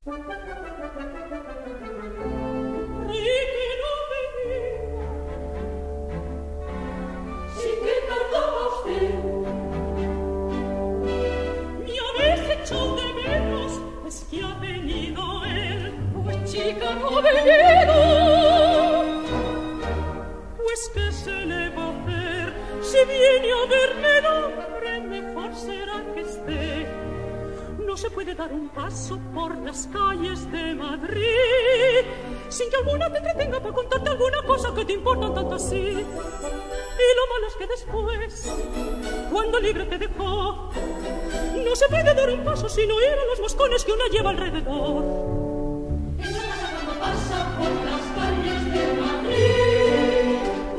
Si no eran los moscones que una lleva alrededor. Esa pasa por las calles de Madrid.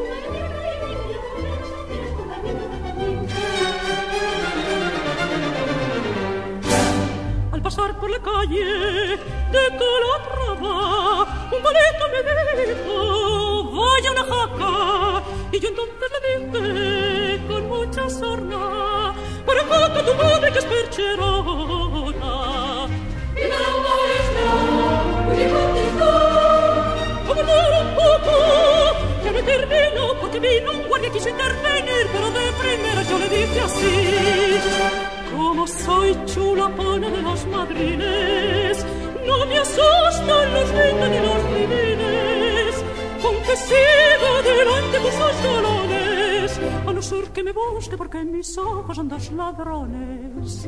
Al pasar por la calle de Calatrava, un palito me dijo, vaya una jaca. Y yo entonces le dije con mucha sorna, para jaca tu madre que es percherona. Y la maestra me contestó, aguardar un poco, que me termino, porque vino un guardia que quiso intervenir, pero de primera yo le dije así, como soy chulapana de los madriles, no me asustan los lindos ni los divines, aunque siga adelante con sus dolores, a no ser que me busque porque en mis ojos son dos ladrones.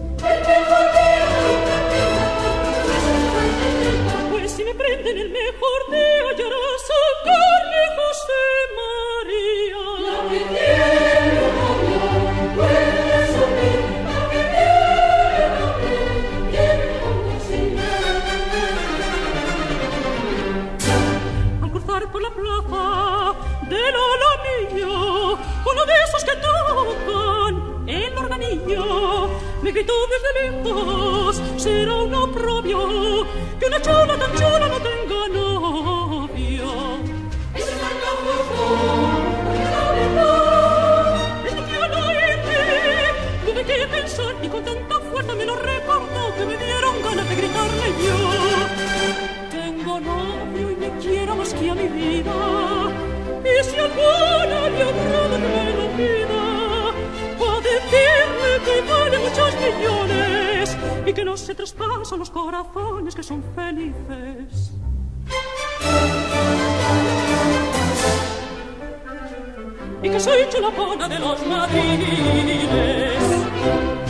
Pues si me prenden el mejor día, hallará sacarme José María. La que tiene novio puede subir, la que tiene novio tiene un al cruzar por la plaza del Alamillo, uno de esos que tocan el organillo me gritó desde lejos, será un oprobio que una chula tan chula no tenga novio. Ese es el es lo que al oírte tuve que pensar y con tanta fuerza me lo recordó que me dieron ganas de gritarle yo. Tengo novio y me quiero más que a mi vida, y si alguna le agrada que me lo pida, va a decirle que vale muchos millones y que no se traspasan los corazones que son felices. Y que soy chulapana de los madriles.